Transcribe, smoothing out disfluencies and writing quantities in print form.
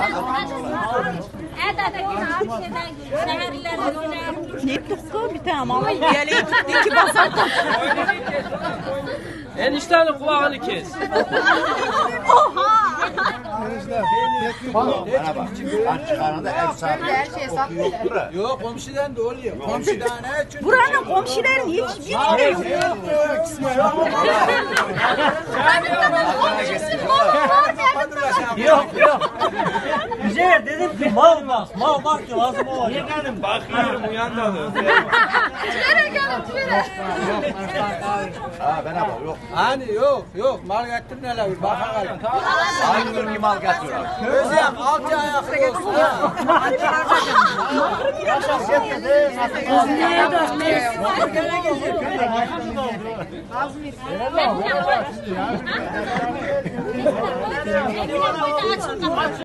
Ne tutku bir tane ama yeleği tuttu iki basar. Eniştenin kulağını kes. Oha! Bana bak. Kan çıkarında ev sahibi okuyor. Yok komşudan da oluyor. Komşudan ne için? Buranın komşuların hiç bilmiyor. Yok yok. Güzel dedim ki mal bak. Mal bak ki lazım olacak. Yeğenim bakıyorum uyanmadı. Ha bana bak yok. Hani yok. Mal getirin hele bir bakalım. Aynı ki mal getiriyor. Özlem 6 ayaklı olsun ha. Neye dönmez?